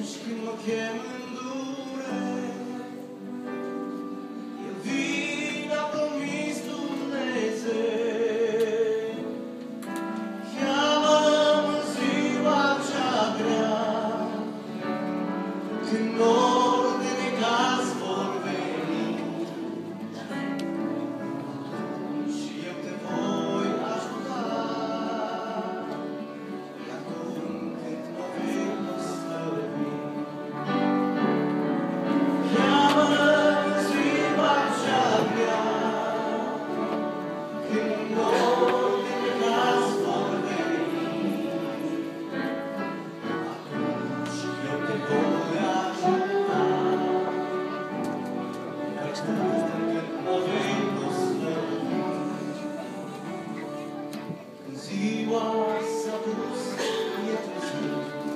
atunci când mă chem în durere, El vine, a promis Dumnezeu. Cheamă-mă în ziua cea grea, când nori de necaz vor veni, și eu te voi ajuta. E acum când mă vei slăvi. Cheamă-mă în ziua cea grea, când nori de necaz vor veni, și eu te voi ajuta. E acum când mă vei slăvi. Când ziua s-a dus, e târziu,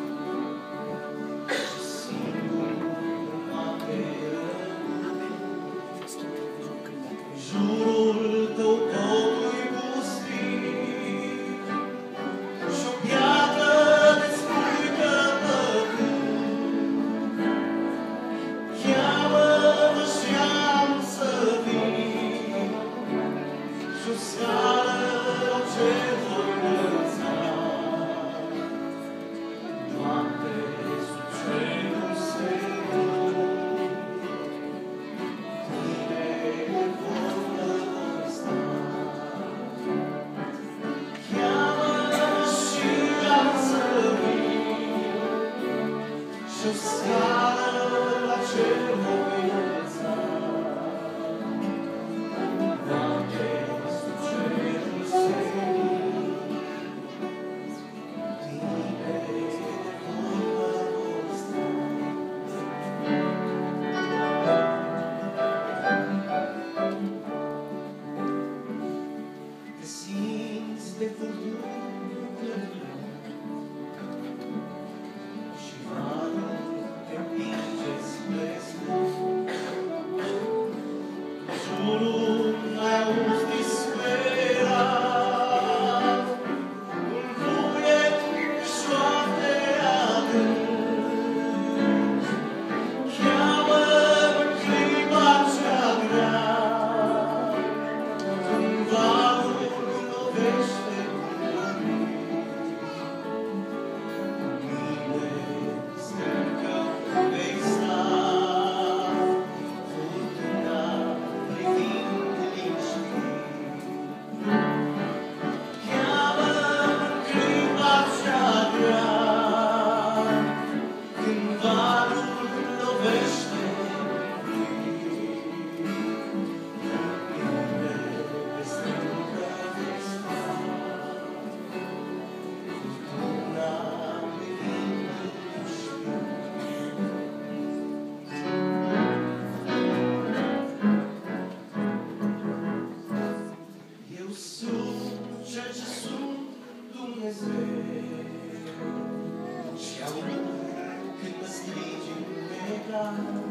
și singur nu mai rămân. Jurul tău totul-i pustit, și-o piatră de-ți spui că păgând. Cheamă-mă și-am să vin, și-o scară la cer voi înălța. Noapte sub cerul senin, Tine vor sta. Cheamă-mă și-am să vin, și-o scară la cer voi înălța. Noapte sub cerul senin, Tine vor sta. Te simți de furtună și valul te împinge spre sfânt. Jurul n-ai auzit disperat, un vuiet șoapte adânc. Cheamă-mă în clipa cea grea, când valul lovește mine, sper că vei sta, furtuna privind liniștit. Cheamă-mă în clipa cea grea, când valul lovește mine, sper că vei sta, furtuna privind liniștit. Eu sunt ceea ce sunt, Dumnezeu, și aud când mă strigi în necaz.